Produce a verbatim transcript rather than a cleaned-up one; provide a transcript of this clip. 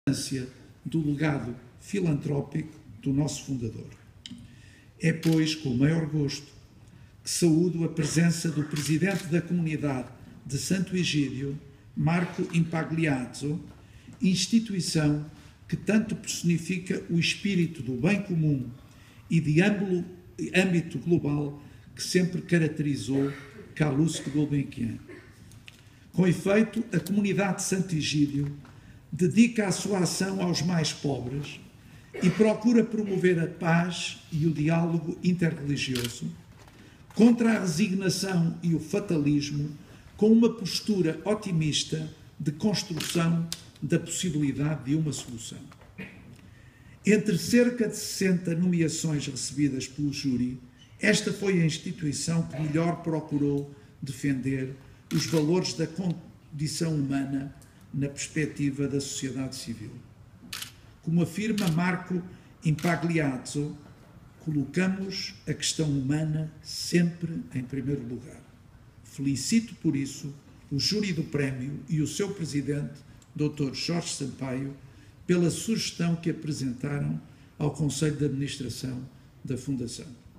do legado filantrópico do nosso fundador. É, pois, com o maior gosto que saúdo a presença do Presidente da Comunidade de Santo Egídio, Marco Impagliazzo, instituição que tanto personifica o espírito do bem comum e de âmbito global que sempre caracterizou Calouste Gulbenkian. Com efeito, a comunidade de Santo Egídio dedica a sua ação aos mais pobres e procura promover a paz e o diálogo interreligioso, contra a resignação e o fatalismo, com uma postura otimista de construção da possibilidade de uma solução. Entre cerca de sessenta nomeações recebidas pelo júri, esta foi a instituição que melhor procurou defender os valores da condição humana na perspectiva da sociedade civil. Como afirma Marco Impagliazzo, colocamos a questão humana sempre em primeiro lugar. Felicito por isso o júri do prémio e o seu presidente, doutor Jorge Sampaio, pela sugestão que apresentaram ao Conselho de Administração da Fundação.